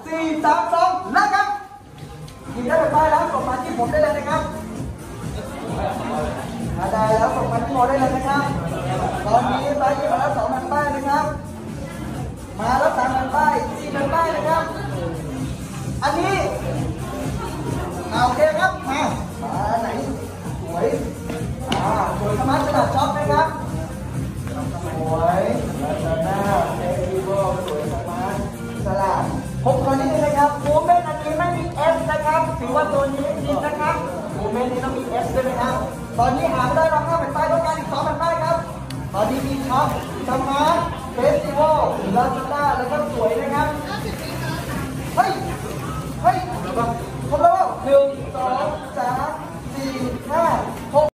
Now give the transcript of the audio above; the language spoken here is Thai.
4 3 2แล้วครับยิงได้ไปแล้วส่งมาที่ผมได้เลยนะครับถ้าได้แล้วส่งมาที่โมได้เลยนะครับตอนนี้ไปที่มาแล้ว2,000 ป้ายนะครับมาแล้ว3,000 ป้าย4,000 ป้ายนะครับอันนี้โอเคครับมาไหนสวยสวยสมาร์ทกระดาษช็อปนะครับสวยแล้วหน้าเทปโบสวยสมาร์ทสลัดผมขอนิดนึงนะครับโมเมนต์อันนี้ไม่มี S นะครับถือว่าตัวนี้ผิดนะครับโมเมนต์นี้ต้องมี S ด้วยนะครับตอนนี้หาไม่ได้เรา5,000 ป้ายต้องการอีก2,000 ป้ายครับตอนนี้มีช็อปสมาร์ทเฟสติวัลลาซาด้าแล้วก็สวยนะครับ